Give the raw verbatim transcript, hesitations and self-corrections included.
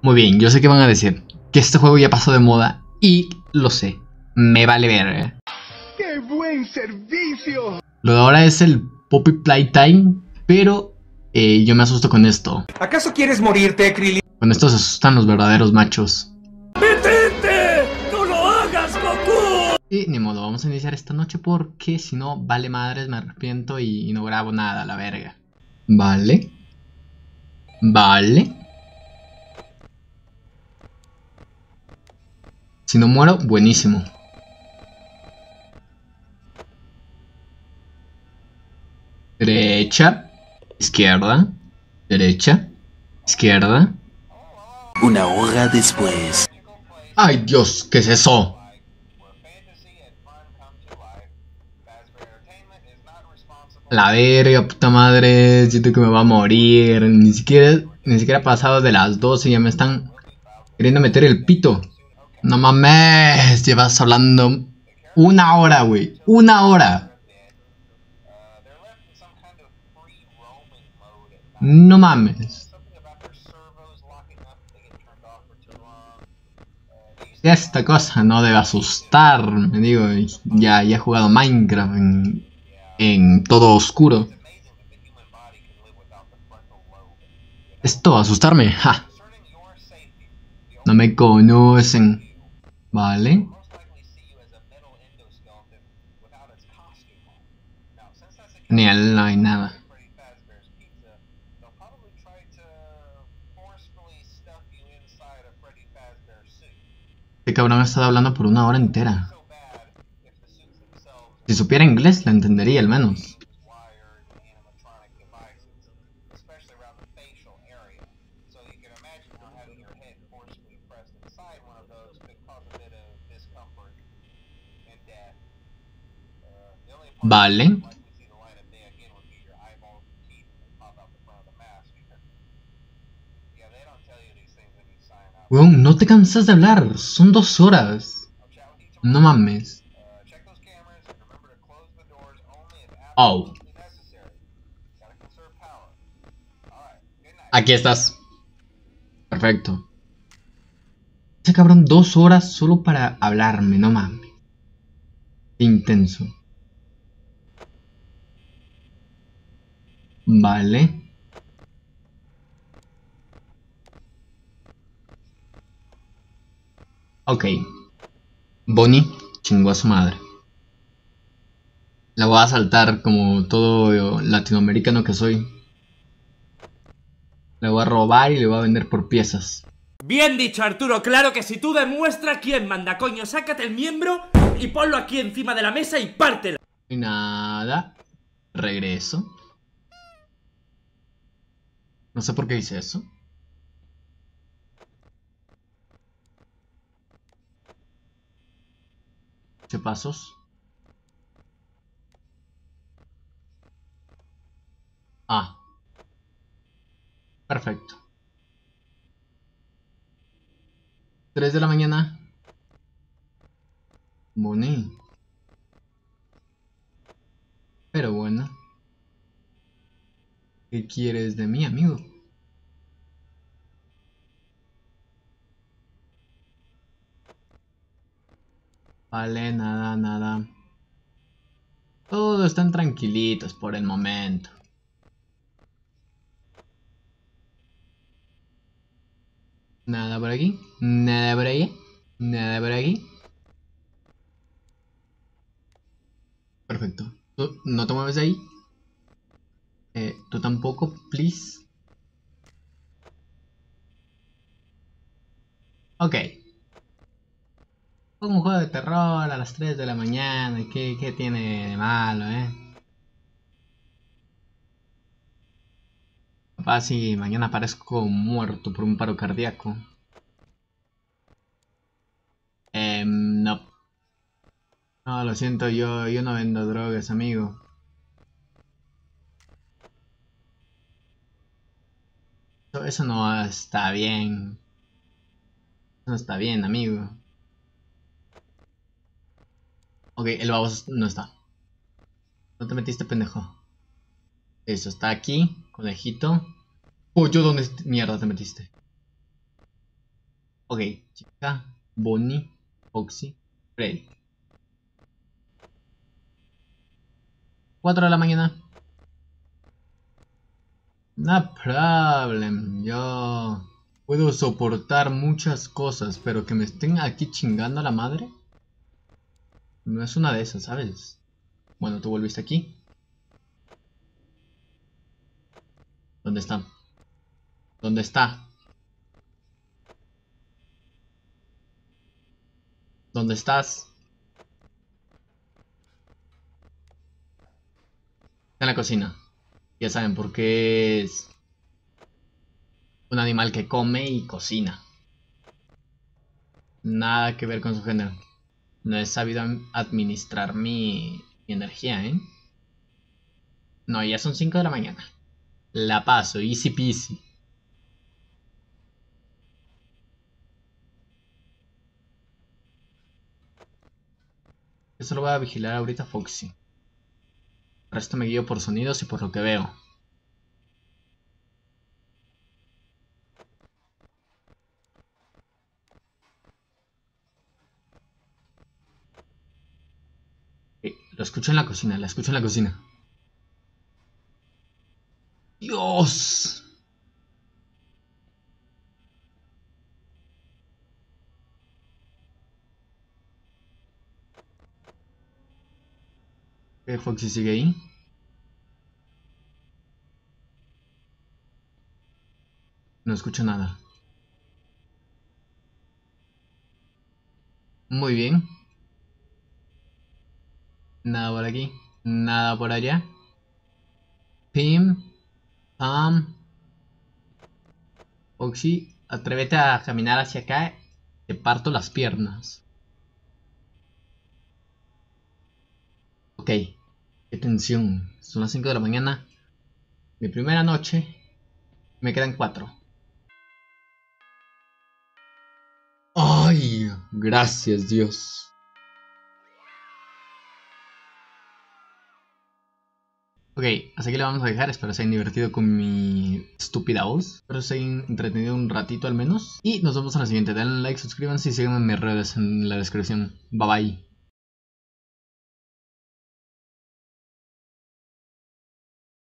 Muy bien, yo sé que van a decir que este juego ya pasó de moda y lo sé, me vale ver. ¡Qué buen servicio! Lo de ahora es el Poppy Playtime, pero eh, yo me asusto con esto. ¿Acaso quieres morirte, Krillin? Con esto se asustan los verdaderos machos. ¡Detente! ¡No lo hagas, Goku! Y ni modo, vamos a iniciar esta noche porque si no, vale madres, me arrepiento y, y no grabo nada, la verga. Vale. Vale. Si no muero, buenísimo. Derecha. Izquierda. Derecha. Izquierda. Una hora después. ¡Ay, Dios! ¿Qué es eso? La verga, puta madre. Siento que me va a morir. Ni siquiera, ni siquiera ha pasado de las doce y ya me están queriendo meter el pito. No mames. Llevas hablando una hora, güey. Una hora. No mames. Esta cosa no debe asustarme, digo, ya, ya he jugado Minecraft en, en todo oscuro. Esto, asustarme, ja. No me conocen. Vale. Genial, no hay nada. Este cabrón ha estado hablando por una hora entera. Si supiera inglés, la entendería al menos. Vale. Weón, no te cansas de hablar. Son dos horas. No mames. Oh. Aquí estás. Perfecto. Ese cabrón dos horas solo para hablarme, no mames. Intenso. Vale. Ok. Bonnie chingó a su madre. La voy a saltar como todo latinoamericano que soy. La voy a robar y le voy a vender por piezas. Bien dicho, Arturo. Claro que si tú demuestras quién manda, coño, sácate el miembro y ponlo aquí encima de la mesa y pártelo. Y nada. Regreso. No sé por qué hice eso. Ocho pasos. Ah. Perfecto. tres de la mañana. Bonnie. Pero bueno. ¿Qué quieres de mí, amigo? Vale, nada, nada. Todos están tranquilitos por el momento. Nada por aquí. Nada por ahí. Nada por aquí. Perfecto. Tú no te mueves de ahí. Eh, tú tampoco, please. Ok. Un juego de terror a las tres de la mañana. ¿Qué, qué tiene de malo, eh? Capaz si mañana aparezco muerto por un paro cardíaco. Eh, no. No, lo siento, yo, yo no vendo drogas, amigo. Eso, eso no está bien. Eso no está bien, amigo. Ok, el baboso no está. ¿No te metiste, pendejo? Eso, está aquí, conejito. Pollo, ¿dónde mierda te metiste? Ok, chica, Bonnie, Foxy, Freddy. cuatro de la mañana. No problem, yo puedo soportar muchas cosas, pero que me estén aquí chingando a la madre no es una de esas, ¿sabes? Bueno, tú volviste aquí. ¿Dónde está? ¿Dónde está? ¿Dónde estás? Está en la cocina. Ya saben por qué es un animal que come y cocina. Nada que ver con su género. No he sabido administrar mi, mi energía, ¿eh? No, ya son cinco de la mañana. La paso, easy peasy. Yo solo voy a vigilar ahorita a Foxy. El resto me guío por sonidos y por lo que veo. Okay, lo escucho en la cocina, la escucho en la cocina. ¡Dios! ¿Qué Foxy sigue ahí? No escucho nada. Muy bien. Nada por aquí. Nada por allá. Pim. Pam. Foxy, atrévete a caminar hacia acá. Te parto las piernas. Ok. Qué tensión. Son las cinco de la mañana. Mi primera noche. Me quedan cuatro. Ay, gracias Dios. Ok, hasta aquí le vamos a dejar. Espero se hayan divertido con mi estúpida voz. Espero se hayan entretenido un ratito al menos. Y nos vemos en la siguiente. Denle like, suscríbanse y síganme en mis redes en la descripción. Bye bye.